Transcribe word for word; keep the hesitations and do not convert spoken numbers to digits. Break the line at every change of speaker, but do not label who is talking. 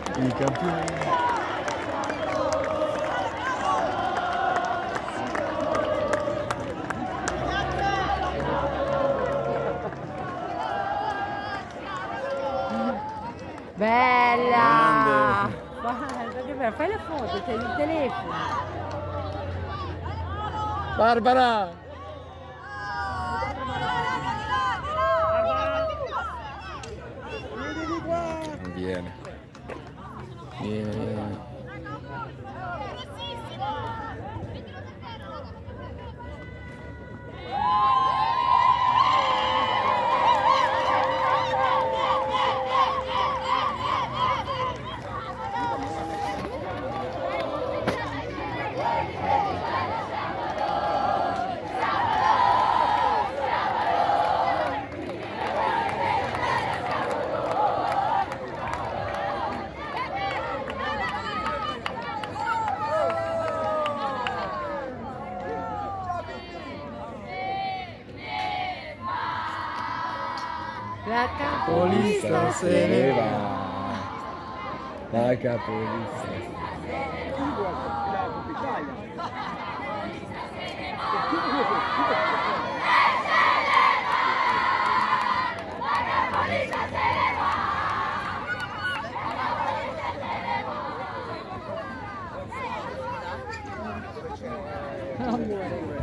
I campioni.
Bella! Guarda che bella, fai la foto, c'è il telefono.
Barbara! Non viene. Viene, viene.
La
Capolista se ne va. La capolista se ne va.
Amore.